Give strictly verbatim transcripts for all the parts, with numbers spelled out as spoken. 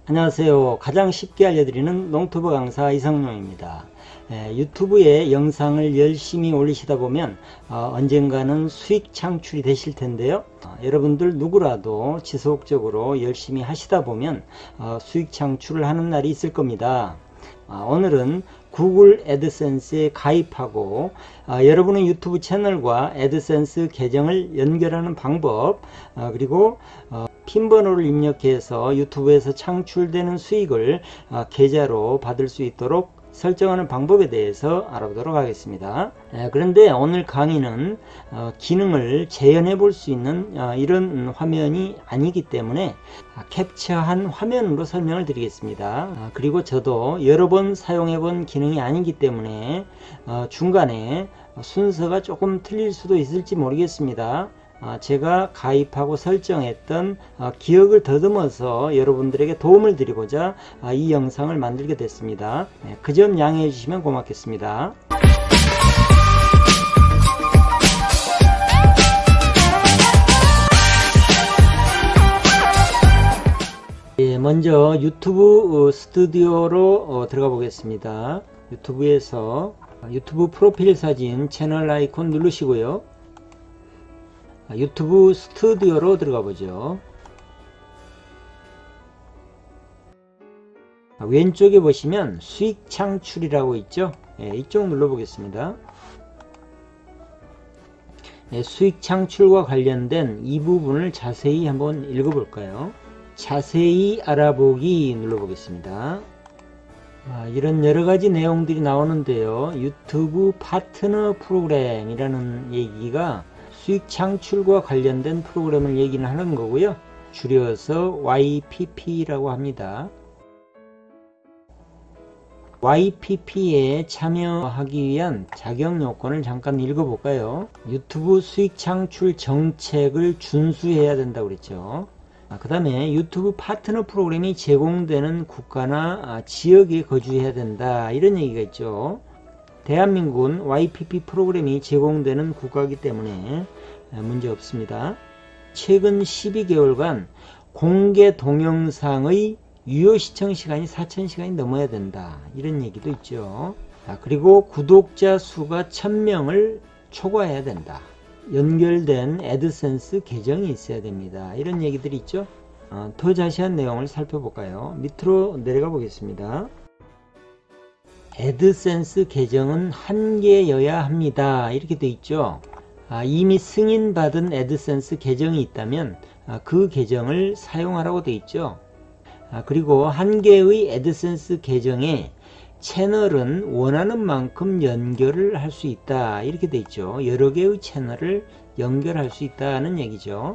안녕하세요. 가장 쉽게 알려드리는 농투브 강사 이성룡입니다. 에, 유튜브에 영상을 열심히 올리시다 보면 어, 언젠가는 수익 창출이 되실 텐데요. 어, 여러분들 누구라도 지속적으로 열심히 하시다 보면 어, 수익 창출을 하는 날이 있을 겁니다. 어, 오늘은 구글 애드센스에 가입하고 어, 여러분의 유튜브 채널과 애드센스 계정을 연결하는 방법, 어, 그리고 어, 핀 번호를 입력해서 유튜브에서 창출되는 수익을 어, 계좌로 받을 수 있도록 설정하는 방법에 대해서 알아보도록 하겠습니다. 에, 그런데 오늘 강의는 어, 기능을 재현해 볼 수 있는 어, 이런 화면이 아니기 때문에 아, 캡처한 화면으로 설명을 드리겠습니다. 아, 그리고 저도 여러 번 사용해 본 기능이 아니기 때문에 어, 중간에 순서가 조금 틀릴 수도 있을지 모르겠습니다. 제가 가입하고 설정했던 기억을 더듬어서 여러분들에게 도움을 드리고자 이 영상을 만들게 됐습니다. 그 점 양해해 주시면 고맙겠습니다. 먼저 유튜브 스튜디오로 들어가 보겠습니다. 유튜브에서 유튜브 프로필 사진 채널 아이콘 누르시고요. 유튜브 스튜디오로 들어가 보죠. 왼쪽에 보시면 수익 창출이라고 있죠. 예, 이쪽 눌러 보겠습니다. 예, 수익 창출과 관련된 이 부분을 자세히 한번 읽어 볼까요? 자세히 알아보기 눌러 보겠습니다. 아, 이런 여러가지 내용들이 나오는데요. 유튜브 파트너 프로그램이라는 얘기가 수익 창출과 관련된 프로그램을 얘기는 하는 거고요. 줄여서 와이피피라고 합니다. 와이피피에 참여하기 위한 자격 요건을 잠깐 읽어볼까요? 유튜브 수익 창출 정책을 준수해야 된다고 그랬죠. 아, 그 다음에 유튜브 파트너 프로그램이 제공되는 국가나 아, 지역에 거주해야 된다, 이런 얘기가 있죠. 대한민국은 와이피피 프로그램이 제공되는 국가이기 때문에 문제 없습니다. 최근 십이 개월간 공개 동영상의 유효 시청 시간이 사천 시간이 넘어야 된다, 이런 얘기도 있죠. 그리고 구독자 수가 천 명을 초과해야 된다. 연결된 애드센스 계정이 있어야 됩니다. 이런 얘기들이 있죠. 어, 더 자세한 내용을 살펴볼까요? 밑으로 내려가 보겠습니다. 애드센스 계정은 한 개여야 합니다, 이렇게 돼 있죠. 아, 이미 승인받은 애드센스 계정이 있다면 아, 그 계정을 사용하라고 돼 있죠. 아, 그리고 한 개의 애드센스 계정에 채널은 원하는 만큼 연결을 할 수 있다, 이렇게 돼 있죠. 여러 개의 채널을 연결할 수 있다는 얘기죠.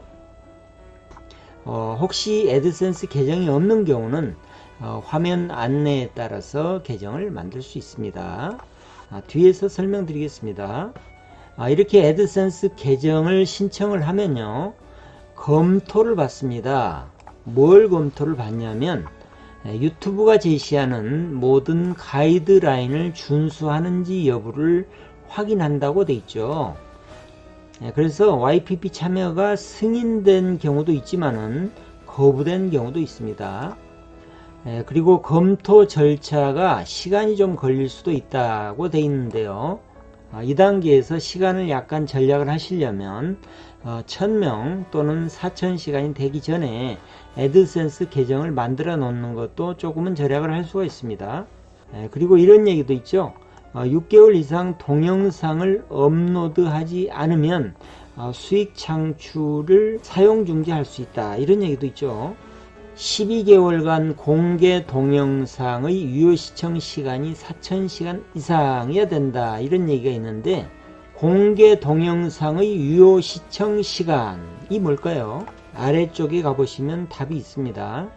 어, 혹시 애드센스 계정이 없는 경우는 어, 화면 안내에 따라서 계정을 만들 수 있습니다. 아, 뒤에서 설명드리겠습니다. 아, 이렇게 애드센스 계정을 신청을 하면요, 검토를 받습니다. 뭘 검토를 받냐면 유튜브가 제시하는 모든 가이드라인을 준수하는지 여부를 확인한다고 돼 있죠. 그래서 와이피피 참여가 승인된 경우도 있지만은 거부된 경우도 있습니다. 그리고 검토 절차가 시간이 좀 걸릴 수도 있다고 돼 있는데요. 이 단계에서 시간을 약간 전략을 하시려면 천 명 또는 사천 시간이 되기 전에 애드센스 계정을 만들어 놓는 것도 조금은 절약을 할 수가 있습니다. 그리고 이런 얘기도 있죠. 육 개월 이상 동영상을 업로드하지 않으면 수익 창출을 사용 중지할 수 있다, 이런 얘기도 있죠. 십이 개월간 공개 동영상의 유효 시청 시간이 사천 시간 이상이어야 된다, 이런 얘기가 있는데, 공개 동영상의 유효 시청 시간이 뭘까요? 아래쪽에 가보시면 답이 있습니다.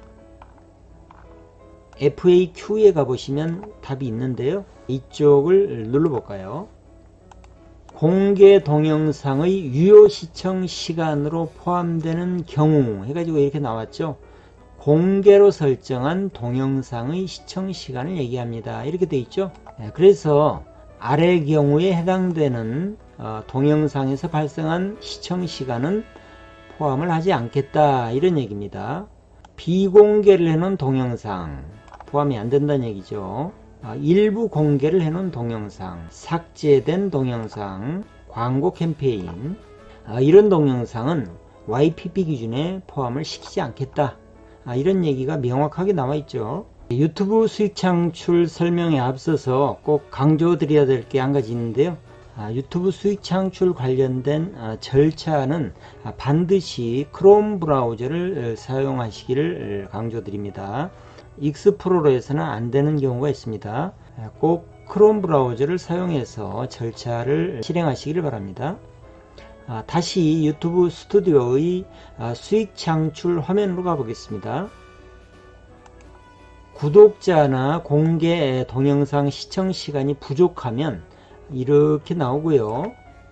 에프에이큐에 가보시면 답이 있는데요. 이쪽을 눌러볼까요? 공개 동영상의 유효 시청 시간으로 포함되는 경우 해가지고 이렇게 나왔죠. 공개로 설정한 동영상의 시청 시간을 얘기합니다, 이렇게 돼 있죠. 그래서 아래 경우에 해당되는 어, 동영상에서 발생한 시청 시간은 포함을 하지 않겠다, 이런 얘기입니다. 비공개를 해놓은 동영상 포함이 안 된다는 얘기죠. 아, 일부 공개를 해놓은 동영상, 삭제된 동영상, 광고 캠페인, 아, 이런 동영상은 와이피피 기준에 포함을 시키지 않겠다. 아, 이런 얘기가 명확하게 나와 있죠. 유튜브 수익 창출 설명에 앞서서 꼭 강조드려야 될 게 한 가지 있는데요. 아, 유튜브 수익 창출 관련된 아, 절차는 아, 반드시 크롬 브라우저를 사용하시기를 강조드립니다. 익스플로러에서는 안 되는 경우가 있습니다. 꼭 크롬 브라우저를 사용해서 절차를 실행하시기를 바랍니다. 아, 다시 유튜브 스튜디오의 아, 수익 창출 화면으로 가보겠습니다. 구독자나 공개 동영상 시청 시간이 부족하면 이렇게 나오고요.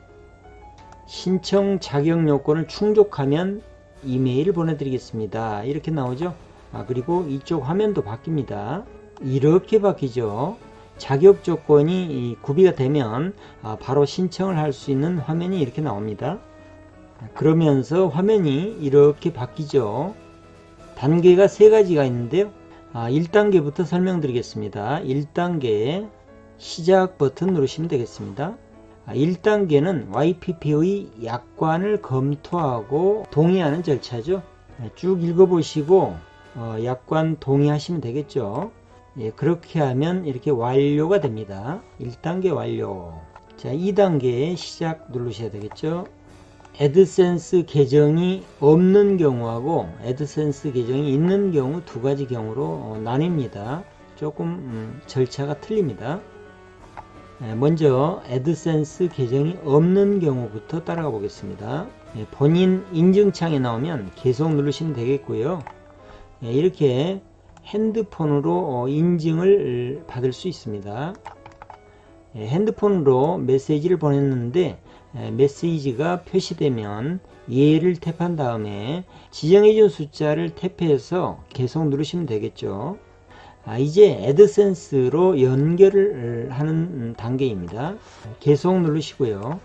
신청 자격 요건을 충족하면 이메일 보내드리겠습니다. 이렇게 나오죠. 아, 그리고 이쪽 화면도 바뀝니다. 이렇게 바뀌죠. 자격 조건이 구비가 되면 아, 바로 신청을 할 수 있는 화면이 이렇게 나옵니다. 그러면서 화면이 이렇게 바뀌죠. 단계가 세 가지가 있는데요. 아, 일 단계부터 설명드리겠습니다. 일 단계 시작 버튼 누르시면 되겠습니다. 아, 일 단계는 와이피피의 약관을 검토하고 동의하는 절차죠. 쭉 읽어보시고 어, 약관 동의하시면 되겠죠. 예, 그렇게 하면 이렇게 완료가 됩니다. 일 단계 완료. 자, 이 단계 시작 누르셔야 되겠죠. 애드센스 계정이 없는 경우하고 애드센스 계정이 있는 경우 두 가지 경우로 어, 나뉩니다. 조금 음, 절차가 틀립니다. 예, 먼저 애드센스 계정이 없는 경우부터 따라가 보겠습니다. 예, 본인 인증창에 나오면 계속 누르시면 되겠고요. 예, 이렇게 핸드폰으로 어, 인증을 받을 수 있습니다. 예, 핸드폰으로 메시지를 보냈는데 예, 메시지가 표시되면 예를 탭한 다음에 지정해준 숫자를 탭해서 계속 누르시면 되겠죠. 아, 이제 애드센스로 연결을 하는 단계입니다. 계속 누르시고요.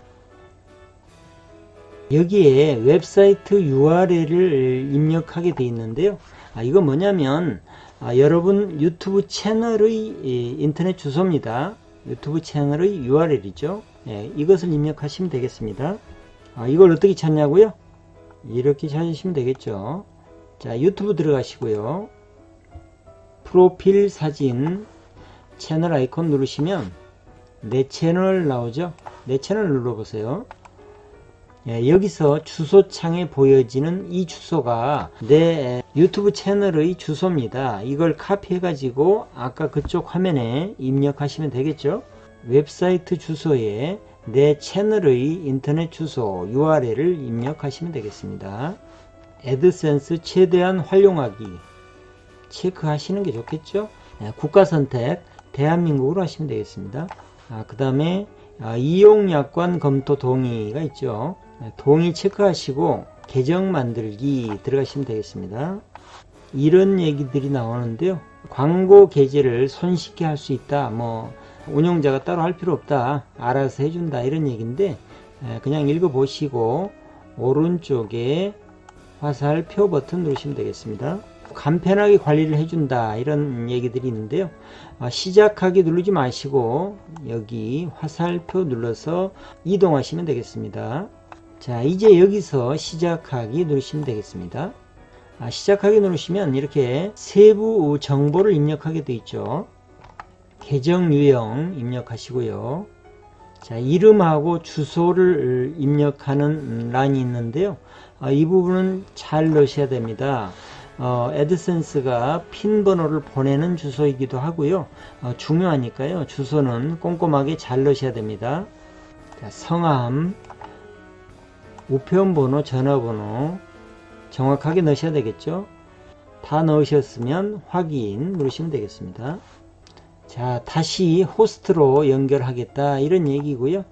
여기에 웹사이트 유알엘을 입력하게 되어 있는데요. 아, 이거 뭐냐면 아, 여러분 유튜브 채널의 인터넷 주소입니다. 유튜브 채널의 유알엘이죠. 예, 이것을 입력하시면 되겠습니다. 아, 이걸 어떻게 찾냐고요? 이렇게 찾으시면 되겠죠. 자, 유튜브 들어가시고요. 프로필 사진 채널 아이콘 누르시면 내 채널 나오죠. 내 채널 눌러보세요. 예, 여기서 주소창에 보여지는 이 주소가 내 유튜브 채널의 주소입니다. 이걸 카피해 가지고 아까 그쪽 화면에 입력하시면 되겠죠. 웹사이트 주소에 내 채널의 인터넷 주소 유알엘을 입력하시면 되겠습니다. 애드센스 최대한 활용하기 체크하시는 게 좋겠죠. 네, 국가 선택 대한민국으로 하시면 되겠습니다. 아, 그 다음에 아, 이용약관 검토 동의가 있죠. 네, 동의 체크하시고 계정 만들기 들어가시면 되겠습니다. 이런 얘기들이 나오는데요. 광고 게재를 손쉽게 할 수 있다. 뭐 운영자가 따로 할 필요 없다. 알아서 해준다. 이런 얘기인데 그냥 읽어보시고 오른쪽에 화살표 버튼 누르시면 되겠습니다. 간편하게 관리를 해준다. 이런 얘기들이 있는데요. 시작하기 누르지 마시고 여기 화살표 눌러서 이동하시면 되겠습니다. 자, 이제 여기서 시작하기 누르시면 되겠습니다. 시작하기 누르시면 이렇게 세부 정보를 입력하게 되어 있죠. 계정 유형 입력하시고요. 자, 이름하고 주소를 입력하는 란이 있는데요. 아, 이 부분은 잘 넣으셔야 됩니다. 어, 애드센스가 핀 번호를 보내는 주소이기도 하고요. 어, 중요하니까요. 주소는 꼼꼼하게 잘 넣으셔야 됩니다. 자, 성함, 우편번호, 전화번호 정확하게 넣으셔야 되겠죠. 다 넣으셨으면 확인 누르시면 되겠습니다. 자, 다시 호스트로 연결하겠다 이런 얘기고요.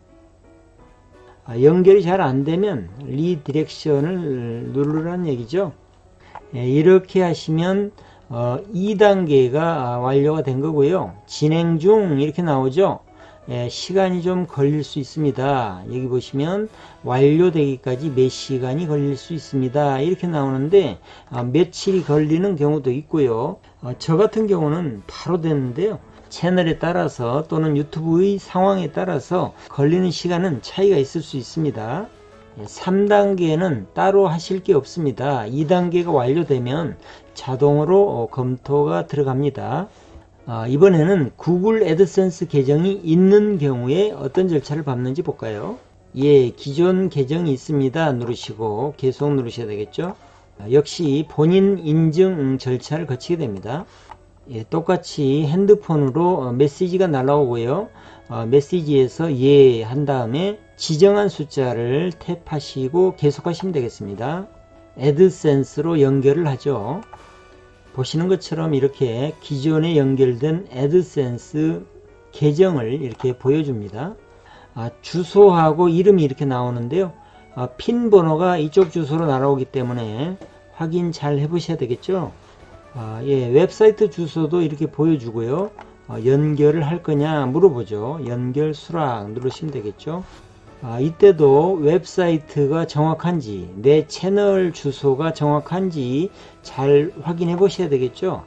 아, 연결이 잘 안되면 리디렉션을 누르라는 얘기죠. 예, 이렇게 하시면 어, 이 단계가 완료가 된 거고요. 진행 중 이렇게 나오죠. 예, 시간이 좀 걸릴 수 있습니다. 여기 보시면 완료되기까지 몇 시간이 걸릴 수 있습니다. 이렇게 나오는데 아, 며칠이 걸리는 경우도 있고요. 어, 저 같은 경우는 바로 됐는데요. 채널에 따라서 또는 유튜브의 상황에 따라서 걸리는 시간은 차이가 있을 수 있습니다. 삼 단계는 따로 하실 게 없습니다. 이 단계가 완료되면 자동으로 검토가 들어갑니다. 아, 이번에는 구글 애드센스 계정이 있는 경우에 어떤 절차를 밟는지 볼까요? 예, 기존 계정이 있습니다. 누르시고 계속 누르셔야 되겠죠? 아, 역시 본인 인증 절차를 거치게 됩니다. 예, 똑같이 핸드폰으로 메시지가 날아오고요. 어, 메시지에서 예 한 다음에 지정한 숫자를 탭하시고 계속하시면 되겠습니다. 애드센스로 연결을 하죠. 보시는 것처럼 이렇게 기존에 연결된 애드센스 계정을 이렇게 보여줍니다. 아, 주소하고 이름이 이렇게 나오는데요. 아, 핀 번호가 이쪽 주소로 날아오기 때문에 확인 잘 해보셔야 되겠죠. 아, 예, 웹사이트 주소도 이렇게 보여주고요. 아, 연결을 할 거냐 물어보죠. 연결 수락 누르시면 되겠죠. 아, 이때도 웹사이트가 정확한지 내 채널 주소가 정확한지 잘 확인해 보셔야 되겠죠.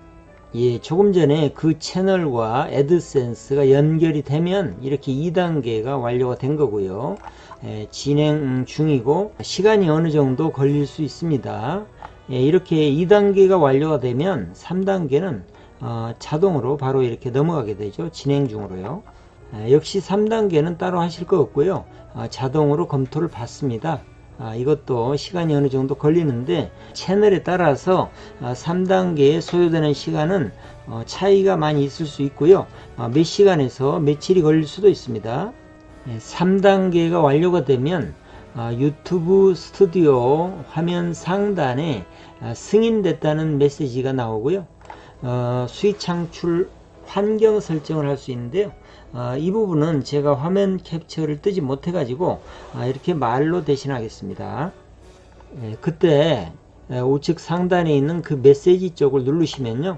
예, 조금 전에 그 채널과 애드센스가 연결이 되면 이렇게 이 단계가 완료가 된 거고요. 예, 진행 중이고 시간이 어느 정도 걸릴 수 있습니다. 예, 이렇게 이 단계가 완료가 되면 삼 단계는 어, 자동으로 바로 이렇게 넘어가게 되죠. 진행 중으로요. 아, 역시 삼 단계는 따로 하실 거 없고요. 아, 자동으로 검토를 받습니다. 아, 이것도 시간이 어느 정도 걸리는데 채널에 따라서 아, 삼 단계에 소요되는 시간은 어, 차이가 많이 있을 수 있고요. 아, 몇 시간에서 며칠이 걸릴 수도 있습니다. 예, 삼 단계가 완료가 되면 아, 유튜브 스튜디오 화면 상단에 아, 승인됐다는 메시지가 나오고요. 어, 수익 창출 환경 설정을 할 수 있는데요. 아, 이 부분은 제가 화면 캡처를 뜨지 못해 가지고 아, 이렇게 말로 대신하겠습니다. 예, 그때 우측 상단에 있는 그 메시지 쪽을 누르시면요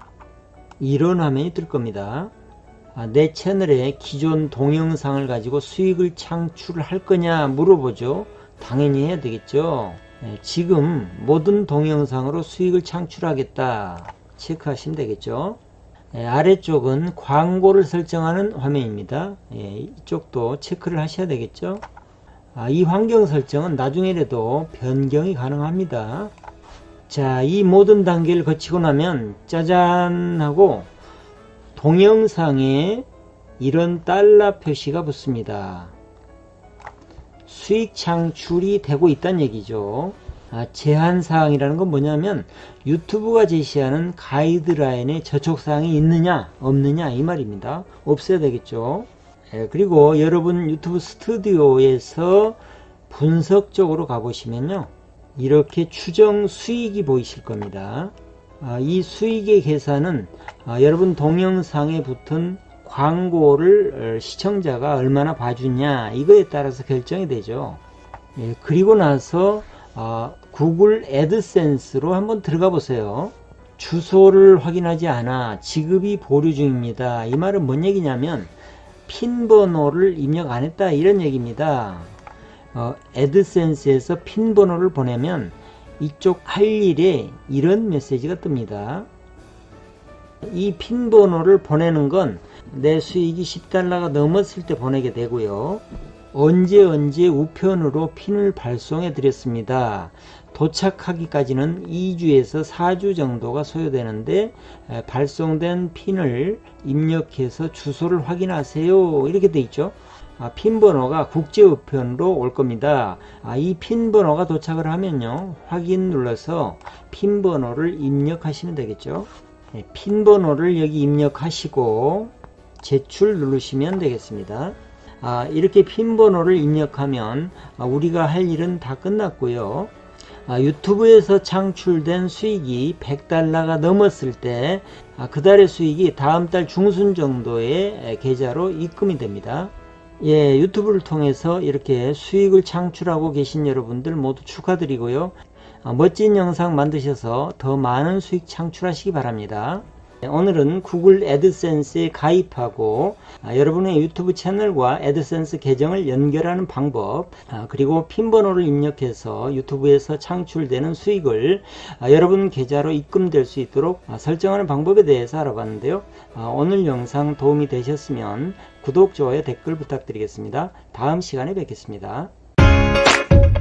이런 화면이 뜰 겁니다. 아, 내 채널에 기존 동영상을 가지고 수익을 창출할 거냐 물어보죠. 당연히 해야 되겠죠. 예, 지금 모든 동영상으로 수익을 창출하겠다 체크하시면 되겠죠. 예, 아래쪽은 광고를 설정하는 화면입니다. 예, 이쪽도 체크를 하셔야 되겠죠. 아, 이 환경 설정은 나중에라도 변경이 가능합니다. 자, 이 모든 단계를 거치고 나면 짜잔 하고 동영상에 이런 달러 표시가 붙습니다. 수익 창출이 되고 있다는 얘기죠. 아, 제한사항이라는 건 뭐냐면 유튜브가 제시하는 가이드라인에 저촉사항이 있느냐 없느냐 이 말입니다. 없어야 되겠죠. 예, 그리고 여러분 유튜브 스튜디오에서 분석적으로 가보시면요 이렇게 추정 수익이 보이실 겁니다. 아, 이 수익의 계산은 아, 여러분 동영상에 붙은 광고를 시청자가 얼마나 봐주냐 이거에 따라서 결정이 되죠. 예, 그리고 나서 아, 구글 애드센스로 한번 들어가 보세요. 주소를 확인하지 않아 지급이 보류 중입니다. 이 말은 뭔 얘기냐면 핀 번호를 입력 안 했다 이런 얘기입니다. 어, 애드센스에서 핀 번호를 보내면 이쪽 할 일에 이런 메시지가 뜹니다. 이 핀 번호를 보내는 건 내 수익이 십 달러가 넘었을 때 보내게 되고요. 언제 언제 우편으로 핀을 발송해 드렸습니다. 도착하기까지는 이 주에서 사 주 정도가 소요되는데 발송된 핀을 입력해서 주소를 확인하세요 이렇게 돼 있죠. 아, 핀 번호가 국제 우편으로 올 겁니다. 아, 이 핀 번호가 도착을 하면요 확인 눌러서 핀 번호를 입력하시면 되겠죠. 네, 핀 번호를 여기 입력하시고 제출 누르시면 되겠습니다. 아, 이렇게 핀 번호를 입력하면 아, 우리가 할 일은 다 끝났고요. 아, 유튜브에서 창출된 수익이 백 달러가 넘었을 때 아, 그 달의 수익이 다음 달 중순 정도의 계좌로 입금이 됩니다. 예, 유튜브를 통해서 이렇게 수익을 창출하고 계신 여러분들 모두 축하드리고요. 아, 멋진 영상 만드셔서 더 많은 수익 창출하시기 바랍니다. 오늘은 구글 애드센스에 가입하고 아, 여러분의 유튜브 채널과 애드센스 계정을 연결하는 방법, 아, 그리고 핀 번호를 입력해서 유튜브에서 창출되는 수익을 아, 여러분 계좌로 입금될 수 있도록 아, 설정하는 방법에 대해서 알아봤는데요. 아, 오늘 영상 도움이 되셨으면 구독, 좋아요, 댓글 부탁드리겠습니다. 다음 시간에 뵙겠습니다.